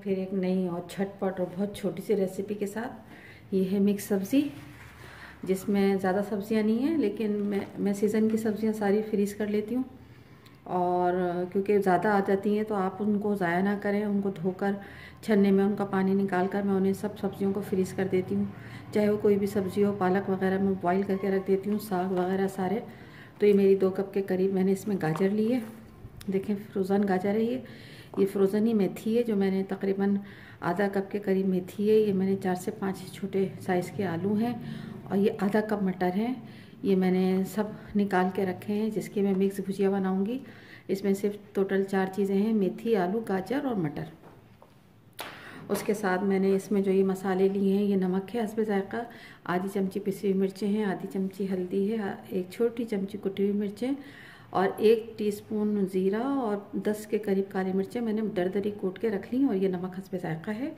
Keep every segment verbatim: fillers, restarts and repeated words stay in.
फिर एक नई और झटपट और बहुत छोटी सी रेसिपी के साथ। ये है मिक्स सब्ज़ी, जिसमें ज़्यादा सब्जियां नहीं हैं, लेकिन मैं मैं सीज़न की सब्जियां सारी फ्रीज़ कर लेती हूँ। और क्योंकि ज़्यादा आ जाती हैं तो आप उनको ज़ाया ना करें, उनको धोकर छन्ने में उनका पानी निकाल कर मैं उन्हें सब सब्जियों को फ्रीज़ कर देती हूँ। चाहे वो कोई भी सब्ज़ी हो, पालक वगैरह मैं बॉईल करके रख देती हूँ, साग वगैरह सारे। तो ये मेरी दो कप के करीब मैंने इसमें गाजर ली है। देखें, फ्रोज़न गाजर है ये ये फ्रोज़न ही मेथी है, जो मैंने तकरीबन आधा कप के करीब मेथी है। ये मैंने चार से पाँच छोटे साइज़ के आलू हैं, और ये आधा कप मटर हैं। ये मैंने सब निकाल के रखे हैं, जिसकी मैं मिक्स भुजिया बनाऊंगी। इसमें सिर्फ टोटल चार चीज़ें हैं, मेथी, आलू, गाजर और मटर। उसके साथ मैंने इसमें जो ये मसाले लिए हैं, ये नमक है हस्बे ज़ायक़ा, आधी चमची पिसी हुई मिर्चें हैं, आधी चमची हल्दी है, एक छोटी चमची कुटी हुई मिर्चें और एक टीस्पून ज़ीरा और दस के करीब काली मिर्चें मैंने दरदरी कूट के रख ली। और ये नमक हस्बे ज़ायक़ा है।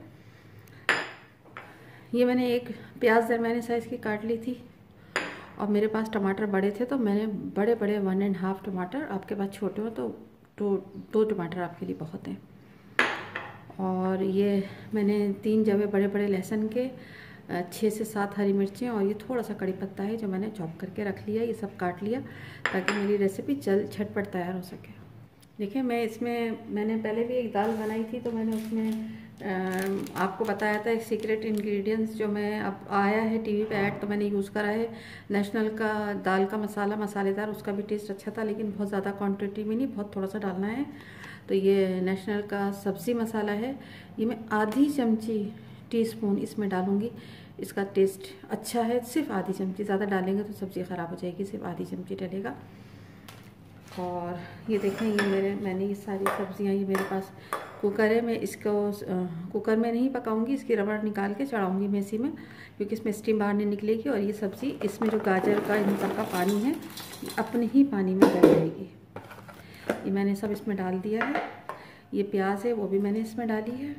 ये मैंने एक प्याज दरमियाने साइज़ की काट ली थी, और मेरे पास टमाटर बड़े थे तो मैंने बड़े बड़े वन एंड हाफ़ टमाटर, आपके पास छोटे हो तो दो दो टमाटर आपके लिए बहुत हैं। और ये मैंने तीन जवे बड़े बड़े लहसुन के, छः से सात हरी मिर्चें, और ये थोड़ा सा कड़ी पत्ता है जो मैंने चॉप करके रख लिया। ये सब काट लिया ताकि मेरी रेसिपी जल्द झटपट तैयार हो सके। देखिए, मैं इसमें मैंने पहले भी एक दाल बनाई थी, तो मैंने उसमें आ, आपको बताया था एक सीक्रेट इंग्रेडिएंट्स जो मैं अब आया है टीवी पे ऐड, तो मैंने यूज़ करा है नेशनल का दाल का मसाला, मसालेदार। उसका भी टेस्ट अच्छा था, लेकिन बहुत ज़्यादा क्वांटिटी में नहीं, बहुत थोड़ा सा डालना है। तो ये नेशनल का सब्ज़ी मसाला है, ये मैं आधी चमची टीस्पून इसमें डालूँगी। इसका टेस्ट अच्छा है, सिर्फ आधी चमची, ज़्यादा डालेंगे तो सब्ज़ी ख़राब हो जाएगी, सिर्फ आधी चमची डलेगा। और ये देखें, ये मेरे मैंने ये सारी सब्ज़ियाँ, ये मेरे पास कुकर है, मैं इसको कुकर में नहीं पकाऊंगी, इसकी रबड़ निकाल के चढ़ाऊंगी मैं इसी में, क्योंकि इसमें स्टीम बाहर नहीं निकलेगी। और ये सब्ज़ी, इसमें जो गाजर का इन सब का पानी है, ये अपने ही पानी में गल जाएगी। ये मैंने सब इसमें डाल दिया है। ये प्याज है, वो भी मैंने इसमें डाली है।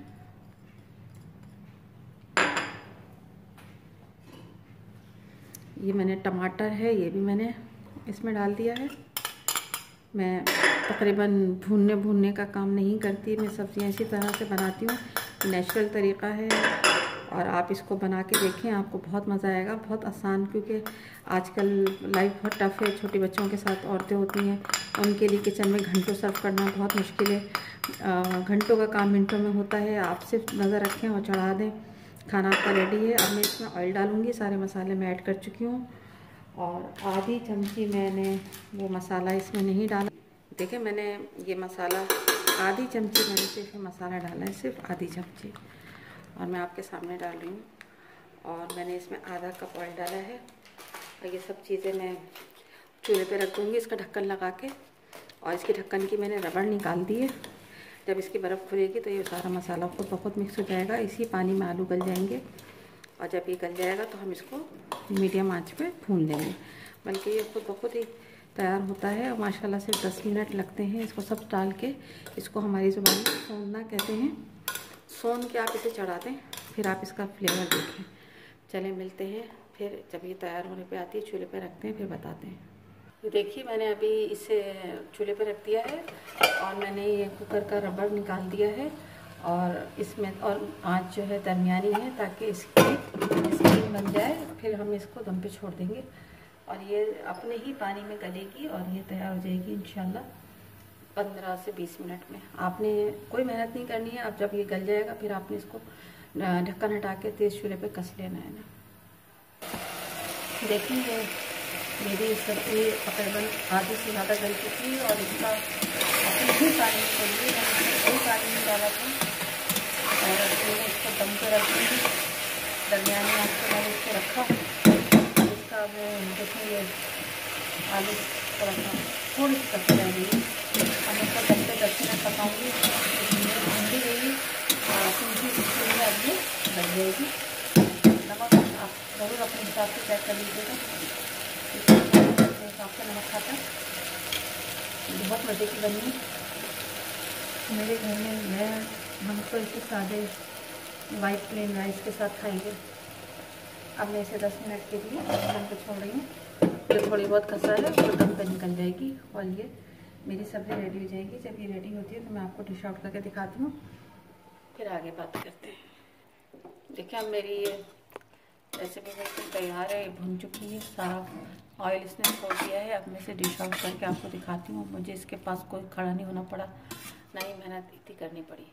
ये मैंने टमाटर है, ये भी मैंने इसमें डाल दिया है। मैं तकरीबन भूनने भूनने का काम नहीं करती, मैं सब्ज़ियाँ इसी तरह से बनाती हूँ, नेचुरल तरीक़ा है। और आप इसको बना के देखें, आपको बहुत मज़ा आएगा। बहुत आसान, क्योंकि आजकल लाइफ बहुत टफ़ है, छोटे बच्चों के साथ औरतें होती हैं, उनके लिए किचन में घंटों सर्व करना बहुत मुश्किल है। घंटों का काम मिनटों में होता है। आप सिर्फ नज़र रखें और चढ़ा दें, खाना आपका रेडी है। अब मैं इसमें ऑयल डालूँगी, सारे मसाले मैं ऐड कर चुकी हूँ, और आधी चमची मैंने वो मसाला इसमें नहीं डाला। देखिए, मैंने ये मसाला आधी चमची मैंने सिर्फ मसाला डाला है, सिर्फ आधी चमची, और मैं आपके सामने डाल रही हूँ। और मैंने इसमें आधा कप ऑयल डाला है, और ये सब चीज़ें मैं चूल्हे पे रख दूँगी इसका ढक्कन लगा के। और इसके ढक्कन की मैंने रबड़ निकाल दी है। जब इसकी बर्फ़ खुलेगी तो ये सारा मसाला खुद बहुत मिक्स हो जाएगा, इसी पानी में आलू गल जाएंगे। और जब ये गल जाएगा तो हम इसको मीडियम आंच पे भून लेंगे। बल्कि ये खुद बहुत ही तैयार होता है, और माशाल्लाह से दस मिनट लगते हैं इसको सब डाल के। इसको हमारी ज़ुबान में सोनना कहते हैं। सोन के आप इसे चढ़ा दें, फिर आप इसका फ्लेवर देखें। चलें, मिलते हैं फिर जब ये तैयार होने पे आती है, चूल्हे पे रखते हैं, फिर बताते हैं। ये देखिए, मैंने अभी इसे चूल्हे पे रख दिया है, और मैंने ये कुकर का रबड़ निकाल दिया है, और इसमें और आँच जो है दरमियानी है, ताकि इसकी स्टीम बन जाए। फिर हम इसको दम पे छोड़ देंगे, और ये अपने ही पानी में गलेगी, और ये तैयार हो जाएगी इंशाल्लाह पंद्रह से बीस मिनट में। आपने कोई मेहनत नहीं करनी है। अब जब ये गल जाएगा, फिर आपने इसको ढक्कन हटा के तेज़ चूल्हे पे कस लेना है ना। देखिए, मेरी सब्ज़ी तकरीबन आधी से ज़्यादा गल चुकी है, और इसका अपने ही पानी में गली है, मैंने कोई पानी नहीं डाला था। और मैंने इसको दम पे रख दूँगी, दरमियानी आँच पे मैंने इसको रखा। इसका मैं देखिए, आलू थोड़ा सा थोड़ी सी कच्ची रह गई, अब इसको दस से दस मिनट पकाऊँगी। ठंडी रहेगी, सूखी सूखी आलू लग जाएगी। नमक आप ज़रूर अपने हिसाब से चेक कर लीजिएगा, अपने हिसाब से नमक खाता है। बहुत मज़े की बनी मेरे घर में। मैं हम तो इसे सादे वाइट प्लेन राइस के साथ खाएंगे। अब मैं इसे दस मिनट के लिए दम पे छोड़ रही हूँ। जो थोड़ी बहुत कसर है वो दम पे निकल जाएगी, और ये मेरी सब्ज़ी रेडी हो जाएगी। जब ये रेडी होती है तो मैं आपको डिश आउट करके दिखाती हूँ। फिर आगे बात करते हैं। देखिए अब मेरी ये रेसिपी बिल्कुल तैयार है, भुन चुकी है, सारा ऑयल इसने छोड़ दिया है। अब मैं इसे डिश आउट करके आपको दिखाती हूँ। मुझे इसके पास कोई खड़ा नहीं होना पड़ा, ना ही मेहनत इतनी करनी पड़ी।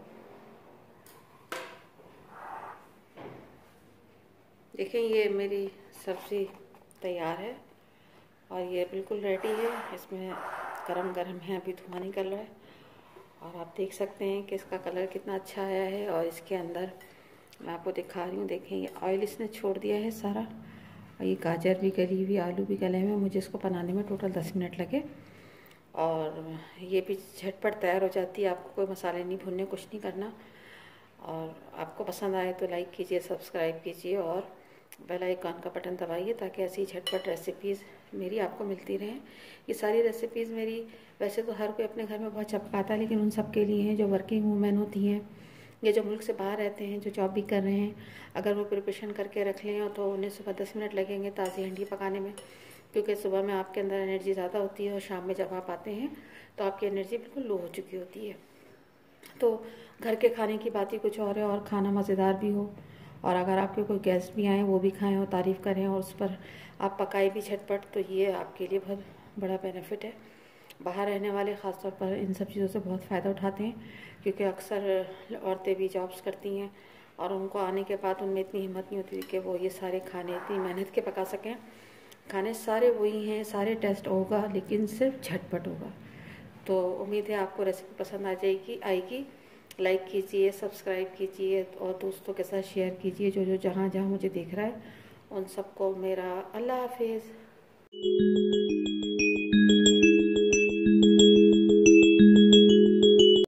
देखिए ये मेरी सब्ज़ी तैयार है और ये बिल्कुल रेडी है। इसमें गरम गरम है, अभी धुआं निकल रहा है और आप देख सकते हैं कि इसका कलर कितना अच्छा आया है। और इसके अंदर मैं आपको दिखा रही हूँ, देखें ये ऑयल इसने छोड़ दिया है सारा। और ये गाजर भी गली हुई, आलू भी गले हुए। मुझे इसको बनाने में टोटल दस मिनट लगे और ये भी झटपट तैयार हो जाती है। आपको कोई मसाले नहीं भुनने, कुछ नहीं करना। और आपको पसंद आए तो लाइक कीजिए, सब्सक्राइब कीजिए और बेल आइकन का बटन दबाइए ताकि ऐसी झटपट रेसिपीज़ मेरी आपको मिलती रहें। ये सारी रेसिपीज़ मेरी वैसे तो हर कोई अपने घर में बहुत चपकाता है, लेकिन उन सब के लिए हैं जो वर्किंग वूमेन होती हैं या जो मुल्क से बाहर रहते हैं, जो जॉब भी कर रहे हैं। अगर वो प्रिपरेशन करके रख लें तो उन्हें सुबह दस मिनट लगेंगे ताज़ी हंडी पकाने में, क्योंकि सुबह में आपके अंदर एनर्जी ज़्यादा होती है और शाम में जब आप आते हैं तो आपकी एनर्जी बिल्कुल लो हो चुकी होती है। तो घर के खाने की बात ही कुछ और है और खाना मज़ेदार भी हो। और अगर आपके कोई गेस्ट भी आएँ वो भी खाएं और तारीफ़ करें और उस पर आप पकाए भी झटपट, तो ये आपके लिए बहुत बड़ा बेनिफिट है। बाहर रहने वाले ख़ास तौर पर इन सब चीज़ों से बहुत फ़ायदा उठाते हैं, क्योंकि अक्सर औरतें भी जॉब्स करती हैं और उनको आने के बाद उनमें इतनी हिम्मत नहीं होती कि वो ये सारे खाने इतनी मेहनत के पका सकें। खाने सारे वही हैं, सारे टेस्ट होगा, लेकिन सिर्फ झटपट होगा। तो उम्मीद है आपको रेसिपी पसंद आ जाएगी आएगी। लाइक कीजिए, सब्सक्राइब कीजिए और दोस्तों के साथ शेयर कीजिए। जो जो जहाँ जहाँ मुझे देख रहा है उन सबको मेरा अल्लाह हाफिज़।